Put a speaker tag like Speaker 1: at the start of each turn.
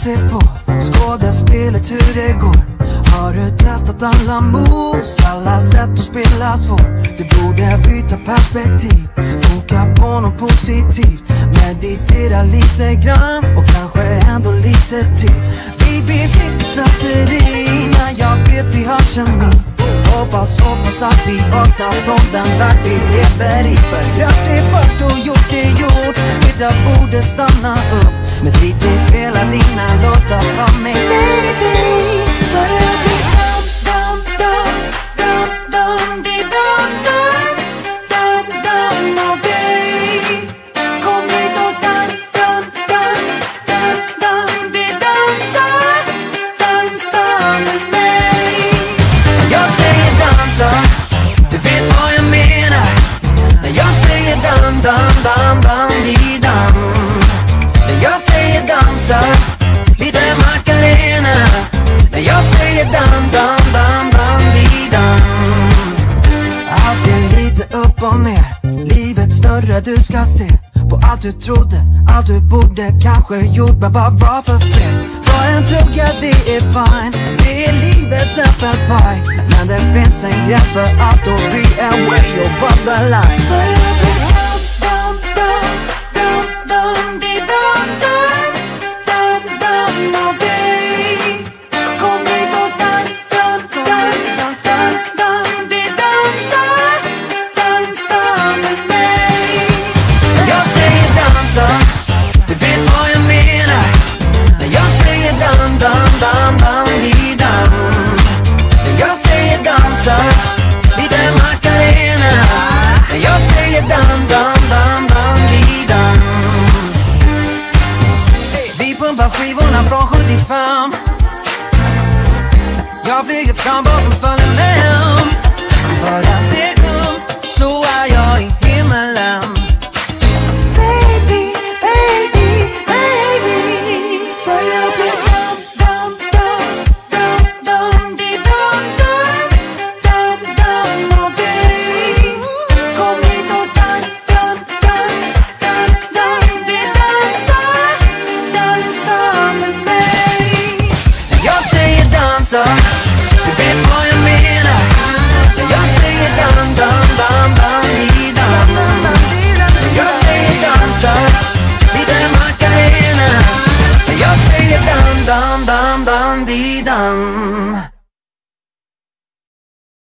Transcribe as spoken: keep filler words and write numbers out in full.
Speaker 1: se på skådespelet hur det går. Har du testat alla moves, alla sätt att spela svår? Du borde byta perspektiv, foka på något positivt. Meditera lite grann och kanske ändå lite till. Baby, vilket slöseri när jag vet vi har kemi. Hoppas, hoppas att vi vaknar från den värld vi lever i. För gjort är fört och gjort är gjort. Vet jag borde stanna upp, men D J spelar dina låtar för mig, baby. För jag blir dum, dum, dum, dum, dum, di dum, dum, dum, dum av dig. Kom hit och dan, dan, dan, dan, dan, di dansa, dansa med mig. Jag säger dansa, du vet vad jag menar. När jag säger dan, dan, dan, dan, di dam. När jag säger dansa, lite Macarena. När jag säger dan, dan, dan, dan, di dam. Allt är lite upp och ner, livet större du ska se. På allt du trodde, allt du borde kanske gjort, men bara var för fel. Ta en tugga, det är fine, det är livets äppelpaj. Men det finns en gräns för allt och vi är way over the line. För jag blir dum, dum, dum, dum, dum, di dum, dum, dum, dum av dig. Kom hit och dan, dan, dan, dansa, dan, di dansa, dansa med mig. Jag säger dansa, du vet vad jag menar. När jag säger dan, dan, dan, dan, di dam. När jag säger dansa, lite Macarena. När jag säger dan, dan, dan, dan, di dam. Vi pumpar skivorna från sjuttiofem. Jag flyger fram bara som följer med. För en sekund så är jag i himmelen. Baby, baby, baby. För jag blir dum, dum, dum, dum, dum, di dum, dum, dum, dum av dig. Kom hit och dan, dan, dan, dan, dan, di dansa, dansa med mig. Jag säger dansa,